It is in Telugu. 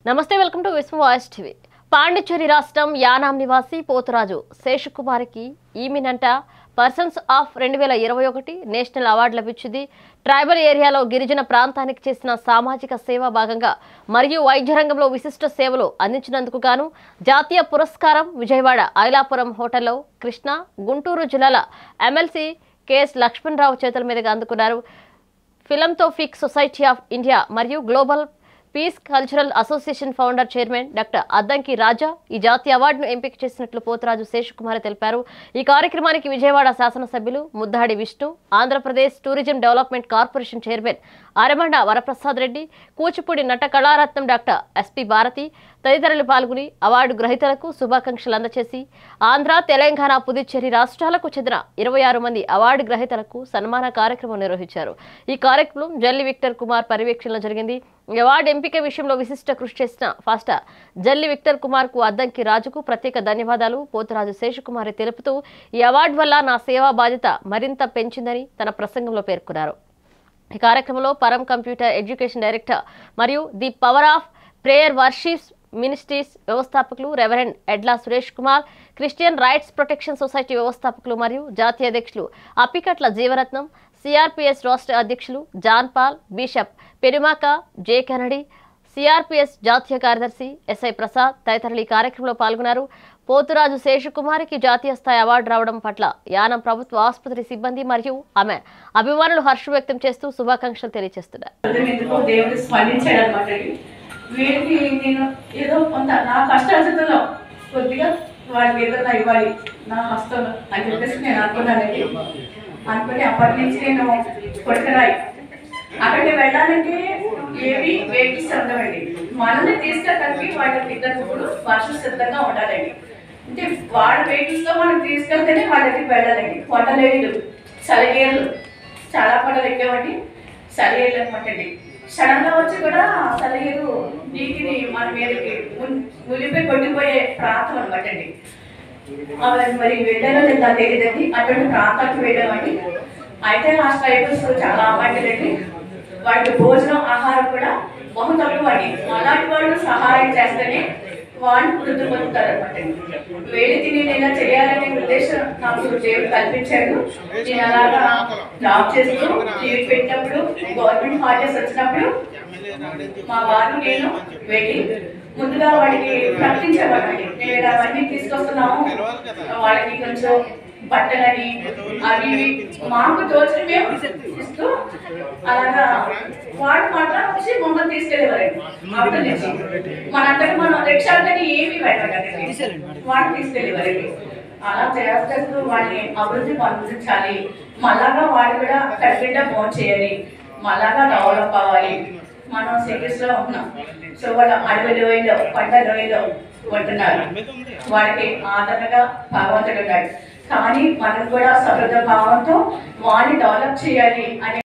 నమస్తే welcome to Vishwam voice TV. Pondicherry రాష్ట్రం యానాం నివాసి పోతురాజు శేషకుమారికి eminent persons of 2021 national award లభించింది. ట్రైబల్ ఏరియాలో గిరిజన ప్రాంతానికి చేసిన సామాజిక సేవ భాగంగా మరియు వైద్య రంగంలో విశిష్ట సేవలు అందించినందుకు గాను జాతీయ పురస్కారం విజయవాడ ఐలాపురం హోటల్లో కృష్ణా గుంటూరు జిల్లాల ఎమ్మెల్సీ కెఎస్ లక్ష్మణరావు చేతుల మీదుగా అందుకున్నారు. ఫిలంథోపిక్ సొసైటీ ఆఫ్ ఇండియా మరియు global peace cultural association founder chairman doctor Addanki Raja ఈ జాతీయ అవార్డును ఎంపిక చేసినట్లు పోతురాజు శేషకుమార్ తెలిపారు. ఈ కార్యక్రమానికి విజయవాడ శాసనసభ్యులు Muddadi Vishnu, Andhra Pradesh tourism development corporation chairman Aramanda Varaprasad Reddy, Kuchipudi నట కళారత్నం డాక్టర్ ఎస్పి భారతి తదితరులు పాల్గొని అవార్డు గ్రహీతలకు శుభాకాంక్షలు అందజేసి ఆంధ్ర, తెలంగాణ, పుదుచ్చేరి రాష్ట్రాలకు చెందిన 26 మంది అవార్డు గ్రహీతలకు సన్మాన కార్యక్రమం నిర్వహించారు. ఈ కార్యక్రమం జల్లి విక్టర్ కుమార్ పర్యవేక్షణలో జరిగింది. అవార్డు ఎంపిక విషయంలో విశిష్ట కృషి చేసిన ఫాస్టర్ జల్లి విక్టర్ కుమార్ కు అద్దంకి రాజుకు ప్రత్యేక ధన్యవాదాలు పోతురాజు శేషకుమారి తెలుపుతూ ఈ అవార్డు వల్ల నా సేవా బాధ్యత మరింత పెంచిందని తన ప్రసంగంలో పేర్కొన్నారు. ఈ కార్యక్రమంలో పరం కంప్యూటర్ ఎడ్యుకేషన్ డైరెక్టర్ మరియు the power of prayer worships ministries వ్యవస్థాపకులు reverend Edla Suresh Kumar, Christian rights protection society వ్యవస్థాపకులు మరియు జాతీయ అధ్యక్షులు అప్పికట్ల జీవరత్నం, సిఆర్పిఎస్ రాష్ట్ర అధ్యక్షులు John Paul, bishop Perumaka J Kennedy, CRPS జాతీయ కార్యదర్శి ఎస్ఐ ప్రసాద్ తదితరులు ఈ కార్యక్రమంలో పాల్గొన్నారు. పోతురాజు శేషకుమారికి జాతీయ స్థాయి అవార్డు రావడం పట్ల యానం ప్రభుత్వ ఆసుపత్రి సిబ్బంది మరియు ఆమె అభిమానులు హర్షం వ్యక్తం చేస్తూ శుభాకాంక్షలు తెలియజేస్తున్నారు. వీరికి నేను ఏదో కొంత నా కష్టార్జితంలో కొద్దిగా వాడికి ఏదైనా ఇవ్వాలి నా హస్తంలో అని చెప్పేసి నేను అనుకున్నానండి. అనుకుని అప్పటి నుంచి నేను కొడుకరాయి అక్కడికి వెళ్ళాలంటే ఏవి వెహికల్స్ ఉండవండి. మనల్ని తీసుకెళ్ళడానికి వాళ్ళకి ఇద్దరు కూడా వర్షం సిద్ధంగా ఉండాలండి. అంటే వాళ్ళ వెహికల్స్లో మనం తీసుకెళ్తేనే వాళ్ళ దగ్గరికి వెళ్ళాలండి. కొండలేళ్ళు, సలగేళ్ళు, చాలా కొండలు ఎక్కేవండి. సలగేళ్ళు అనమాట అండి. సడన్ గా వచ్చి కూడా సలహేరు నీటిని మన మీదకి మునిపై కొట్టిపోయే ప్రాంతం అనమాట అండి. మరి వెళ్ళాలో లేదా తెలియదండి. అటువంటి ప్రాంతానికి వెళ్ళామండి. అయితే ఆ ట్రైబల్స్ చాలా అమ్మాయిలండి. వాటికి భోజనం ఆహారం కూడా బహు తక్కువ అండి. అలాంటి వాళ్ళు సహాయం చేస్తేనే వాళ్ళు వృద్ధి పొందుతారు అనమాట. వేడి తిని నేను చేయాలనే ఉద్దేశం నాకు దేవుడు కల్పించాడు. నేను అలాగా జాబ్ చేస్తూ టీవీ పెట్టినప్పుడు గవర్నమెంట్ హాలిడేస్ వచ్చినప్పుడు మా వారు నేను వెళ్ళి ముందుగా వాడికి ప్రకటించేవాళ్ళండి. నేను అవన్నీ తీసుకొస్తున్నాము, వాళ్ళకి కొంచెం బట్టలని అవి మాకు తోచిన మేము ఇస్తూ అలాగా వాడు మాత్రం వచ్చి మమ్మల్ని తీసుకెళ్ళేవారండి. అప్పటి నుంచి మనందరికి మనం రిక్షాలని ఏమి వెళ్ళగలండి, వాడు తీసుకెళ్ళేవారండి. అలా చేస్తూ వాడిని అభివృద్ధి పొందించాలి. మళ్ళాగా వాడు కూడా కట్టిగా ఫోన్ చేయాలి, మళ్ళాగా డెవలప్ అవ్వాలి. మనం సిటీస్ లో ఉంటున్నాం. సో వాళ్ళు అడవి లోయలో పంట లోయలో ఉంటున్నారు. వాడికి ఆదరణగా భగవంతుడు ఉన్నాడు. కానీ మనం కూడా సహృద భావంతో వాడిని డెవలప్ చేయాలి అనే